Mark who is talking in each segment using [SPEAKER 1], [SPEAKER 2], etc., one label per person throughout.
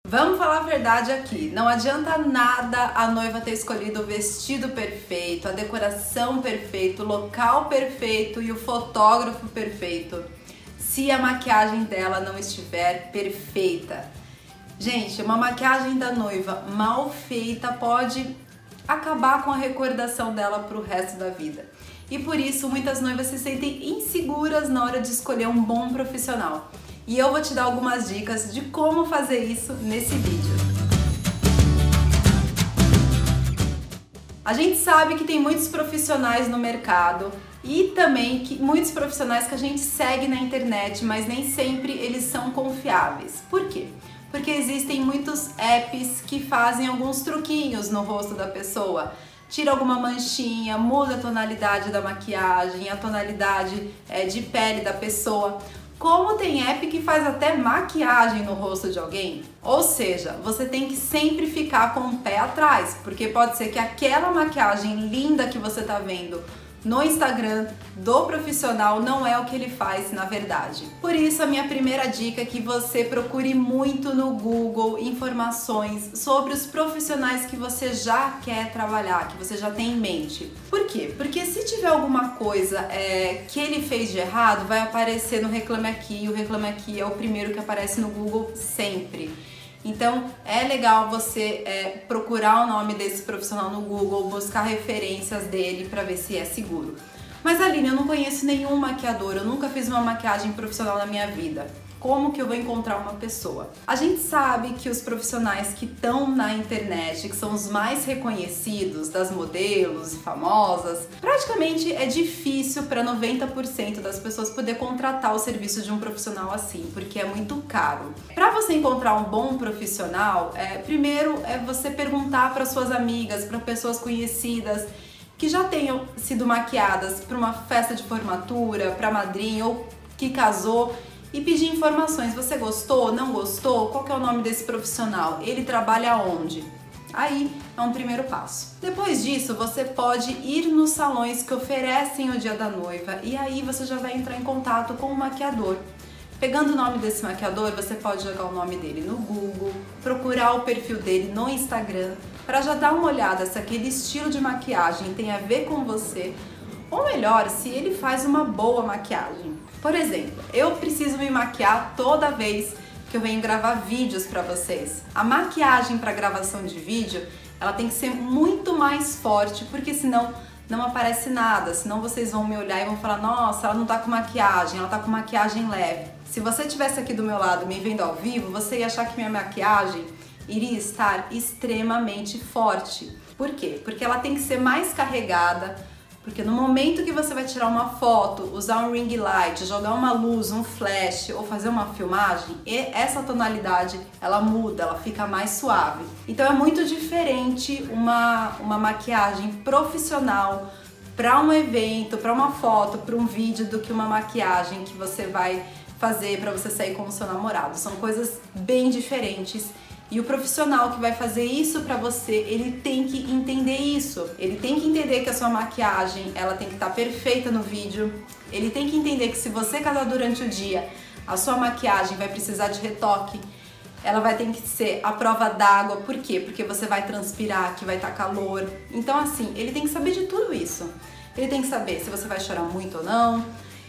[SPEAKER 1] Vamos falar a verdade aqui, não adianta nada a noiva ter escolhido o vestido perfeito, a decoração perfeita, o local perfeito e o fotógrafo perfeito, se a maquiagem dela não estiver perfeita. Gente, uma maquiagem da noiva mal feita pode acabar com a recordação dela para o resto da vida. E por isso muitas noivas se sentem inseguras na hora de escolher um bom profissional. E eu vou te dar algumas dicas de como fazer isso nesse vídeo. A gente sabe que tem muitos profissionais no mercado e também que muitos profissionais que a gente segue na internet, mas nem sempre eles são confiáveis. Por quê? Porque existem muitos apps que fazem alguns truquinhos no rosto da pessoa. Tira alguma manchinha, muda a tonalidade da maquiagem, a tonalidade de pele da pessoa. Como tem app que faz até maquiagem no rosto de alguém. Ou seja, você tem que sempre ficar com o pé atrás, porque pode ser que aquela maquiagem linda que você tá vendo no Instagram do profissional não é o que ele faz na verdade. Por isso a minha primeira dica é que você procure muito no Google informações sobre os profissionais que você já quer trabalhar, que você já tem em mente. Por quê? Porque se tiver alguma coisa que ele fez de errado, vai aparecer no Reclame Aqui, e o Reclame Aqui é o primeiro que aparece no Google sempre. Então é legal você procurar o nome desse profissional no Google, buscar referências dele para ver se é seguro. Mas Aline, eu não conheço nenhum maquiador, eu nunca fiz uma maquiagem profissional na minha vida. Como que eu vou encontrar uma pessoa? A gente sabe que os profissionais que estão na internet, que são os mais reconhecidos, das modelos e famosas, praticamente é difícil para 90% das pessoas poder contratar o serviço de um profissional assim, porque é muito caro. Para você encontrar um bom profissional, primeiro é você perguntar para suas amigas, para pessoas conhecidas, que já tenham sido maquiadas para uma festa de formatura, para madrinha ou que casou, e pedir informações. Você gostou? Não gostou? Qual que é o nome desse profissional? Ele trabalha onde? Aí é um primeiro passo. Depois disso, você pode ir nos salões que oferecem o dia da noiva e aí você já vai entrar em contato com o maquiador. Pegando o nome desse maquiador, você pode jogar o nome dele no Google, procurar o perfil dele no Instagram, para já dar uma olhada se aquele estilo de maquiagem tem a ver com você, ou melhor, se ele faz uma boa maquiagem. Por exemplo, eu preciso me maquiar toda vez que eu venho gravar vídeos para vocês. A maquiagem para gravação de vídeo, ela tem que ser muito mais forte, porque senão não aparece nada, senão vocês vão me olhar e vão falar: nossa, ela não tá com maquiagem, ela tá com maquiagem leve. Se você estivesse aqui do meu lado me vendo ao vivo, você ia achar que minha maquiagem iria estar extremamente forte. Por quê? Porque ela tem que ser mais carregada. Porque no momento que você vai tirar uma foto, usar um ring light, jogar uma luz, um flash ou fazer uma filmagem, essa tonalidade ela muda, ela fica mais suave. Então é muito diferente uma maquiagem profissional para um evento, para uma foto, para um vídeo, do que uma maquiagem que você vai fazer para você sair com o seu namorado. São coisas bem diferentes. E o profissional que vai fazer isso pra você, ele tem que entender isso. Ele tem que entender que a sua maquiagem, ela tem que estar perfeita no vídeo. Ele tem que entender que se você casar durante o dia, a sua maquiagem vai precisar de retoque. Ela vai ter que ser à prova d'água. Por quê? Porque você vai transpirar, que vai estar calor. Então assim, ele tem que saber de tudo isso. Ele tem que saber se você vai chorar muito ou não.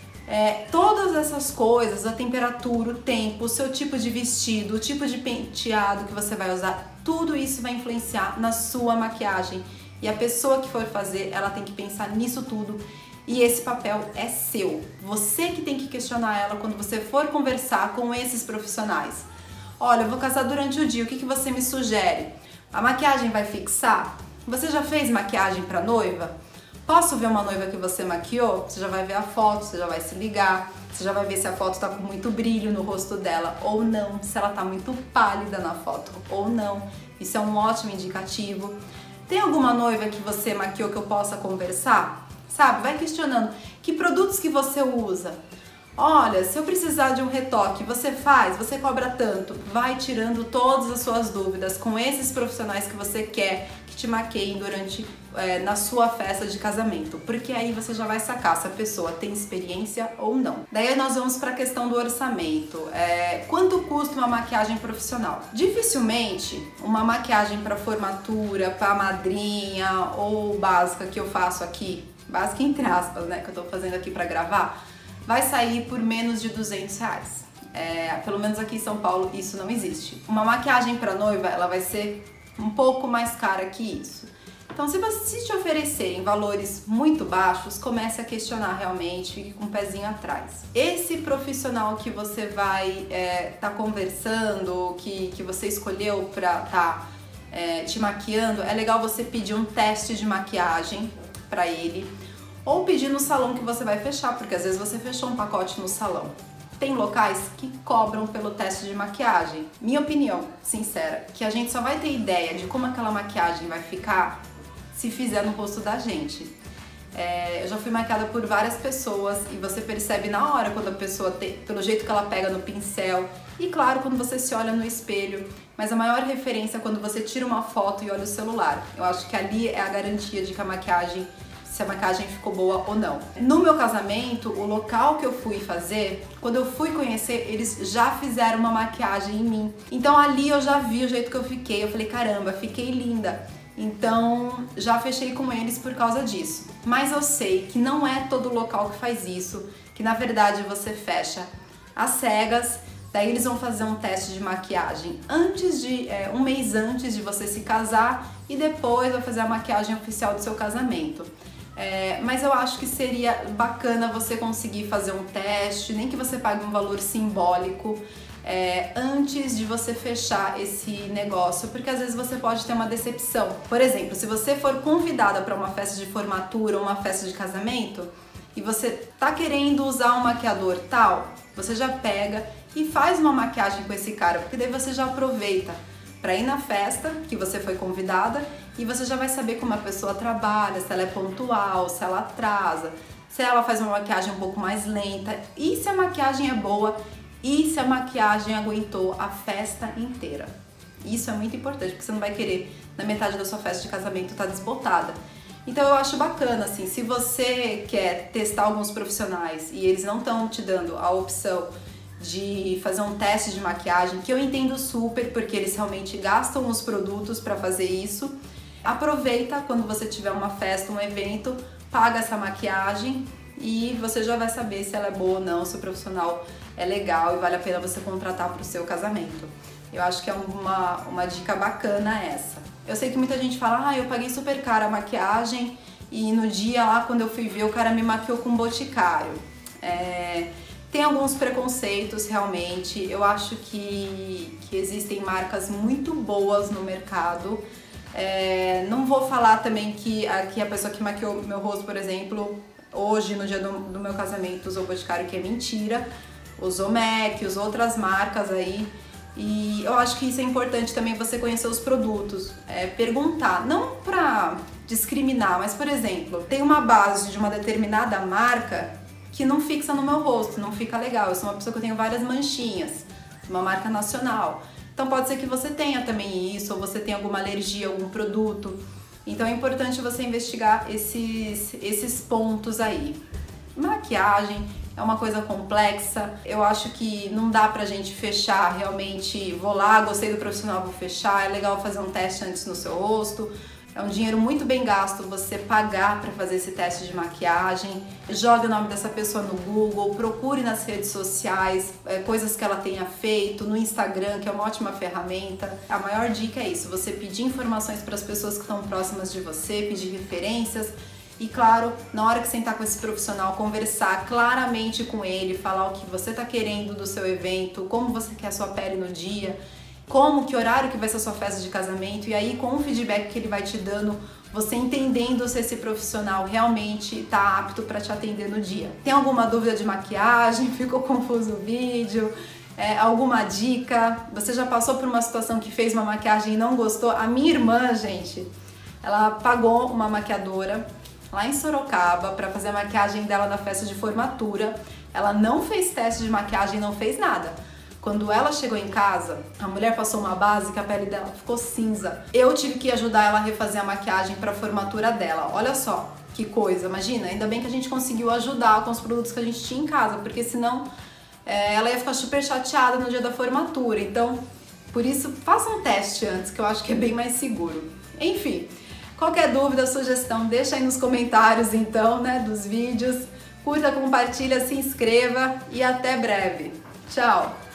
[SPEAKER 1] Todas essas coisas, a temperatura, o tempo, o seu tipo de vestido, o tipo de penteado que você vai usar, tudo isso vai influenciar na sua maquiagem. E a pessoa que for fazer, ela tem que pensar nisso tudo. E esse papel é seu. Você que tem que questionar ela quando você for conversar com esses profissionais. Olha, eu vou casar durante o dia, o que você me sugere? A maquiagem vai fixar? Você já fez maquiagem para noiva? Posso ver uma noiva que você maquiou? Você já vai ver a foto, você já vai se ligar, você já vai ver se a foto tá com muito brilho no rosto dela ou não, se ela tá muito pálida na foto ou não. Isso é um ótimo indicativo. Tem alguma noiva que você maquiou que eu possa conversar? Sabe? Vai questionando. Que produtos que você usa? Olha, se eu precisar de um retoque, você faz? Você cobra tanto? Vai tirando todas as suas dúvidas com esses profissionais que você quer que te maqueiem durante na sua festa de casamento, porque aí você já vai sacar se a pessoa tem experiência ou não. Daí nós vamos para a questão do orçamento. Quanto custa uma maquiagem profissional? Dificilmente uma maquiagem para formatura, para madrinha ou básica que eu faço aqui, básica entre aspas, né, que eu tô fazendo aqui para gravar, vai sair por menos de R$200. Pelo menos aqui em São Paulo isso não existe. Uma maquiagem para noiva, ela vai ser um pouco mais cara que isso. Então, se te oferecerem valores muito baixos, comece a questionar realmente, fique com o pezinho atrás. Esse profissional que você vai tá conversando, que você escolheu para te maquiando, é legal você pedir um teste de maquiagem para ele, ou pedir no salão que você vai fechar, porque às vezes você fechou um pacote no salão. Tem locais que cobram pelo teste de maquiagem. Minha opinião, sincera, que a gente só vai ter ideia de como aquela maquiagem vai ficar se fizer no rosto da gente. Eu já fui maquiada por várias pessoas e você percebe na hora quando a pessoa pelo jeito que ela pega no pincel e claro, quando você se olha no espelho, mas a maior referência é quando você tira uma foto e olha o celular. Eu acho que ali é a garantia de que se a maquiagem ficou boa ou não. No meu casamento, o local que eu fui fazer, quando eu fui conhecer, eles já fizeram uma maquiagem em mim. Então ali eu já vi o jeito que eu fiquei, eu falei, caramba, fiquei linda. Então já fechei com eles por causa disso. Mas eu sei que não é todo local que faz isso, que na verdade você fecha às cegas, daí eles vão fazer um teste de maquiagem um mês antes de você se casar e depois vai fazer a maquiagem oficial do seu casamento. Mas eu acho que seria bacana você conseguir fazer um teste, nem que você pague um valor simbólico antes de você fechar esse negócio, porque às vezes você pode ter uma decepção. Por exemplo, se você for convidada para uma festa de formatura ou uma festa de casamento e você tá querendo usar um maquiador tal, você já pega e faz uma maquiagem com esse cara, porque daí você já aproveita para ir na festa que você foi convidada e você já vai saber como a pessoa trabalha, se ela é pontual, se ela atrasa, se ela faz uma maquiagem um pouco mais lenta e se a maquiagem é boa e se a maquiagem aguentou a festa inteira. Isso é muito importante, porque você não vai querer na metade da sua festa de casamento estar desbotada. Então eu acho bacana, assim, se você quer testar alguns profissionais e eles não estão te dando a opção de fazer um teste de maquiagem, que eu entendo super, porque eles realmente gastam os produtos para fazer isso. Aproveita quando você tiver uma festa, um evento, paga essa maquiagem e você já vai saber se ela é boa ou não, se o profissional é legal e vale a pena você contratar para o seu casamento. Eu acho que é uma dica bacana essa. Eu sei que muita gente fala, eu paguei super cara a maquiagem e no dia lá, quando eu fui ver, o cara me maquiou com boticário. Tem alguns preconceitos realmente, eu acho que existem marcas muito boas no mercado. Não vou falar também que a pessoa que maquiou meu rosto, por exemplo, hoje no dia do meu casamento usou Boticário, que é mentira, usou MAC, usou outras marcas aí. E eu acho que isso é importante também, você conhecer os produtos, perguntar, não pra discriminar, mas por exemplo, tem uma base de uma determinada marca que não fixa no meu rosto, não fica legal. Eu sou uma pessoa que eu tenho várias manchinhas, uma marca nacional. Então pode ser que você tenha também isso, ou você tenha alguma alergia a algum produto. Então é importante você investigar esses pontos aí. Maquiagem é uma coisa complexa, eu acho que não dá pra gente fechar realmente, vou lá, gostei do profissional, vou fechar, é legal fazer um teste antes no seu rosto. É um dinheiro muito bem gasto você pagar para fazer esse teste de maquiagem. Jogue o nome dessa pessoa no Google, procure nas redes sociais, coisas que ela tenha feito, no Instagram, que é uma ótima ferramenta. A maior dica é isso, você pedir informações para as pessoas que estão próximas de você, pedir referências e, claro, na hora que sentar com esse profissional, conversar claramente com ele, falar o que você está querendo do seu evento, como você quer a sua pele no dia, que horário que vai ser a sua festa de casamento, e aí com o feedback que ele vai te dando, você entendendo se esse profissional realmente está apto para te atender no dia. Tem alguma dúvida de maquiagem? Ficou confuso o vídeo? Alguma dica? Você já passou por uma situação que fez uma maquiagem e não gostou? A minha irmã, gente, ela pagou uma maquiadora lá em Sorocaba para fazer a maquiagem dela na festa de formatura. Ela não fez teste de maquiagem, não fez nada. Quando ela chegou em casa, a mulher passou uma base que a pele dela ficou cinza. Eu tive que ajudar ela a refazer a maquiagem para a formatura dela. Olha só que coisa, imagina, ainda bem que a gente conseguiu ajudar com os produtos que a gente tinha em casa, porque senão ela ia ficar super chateada no dia da formatura. Então, por isso, faça um teste antes, que eu acho que é bem mais seguro. Enfim, qualquer dúvida, sugestão, deixa aí nos comentários então, né, dos vídeos. Curta, compartilha, se inscreva e até breve. Tchau!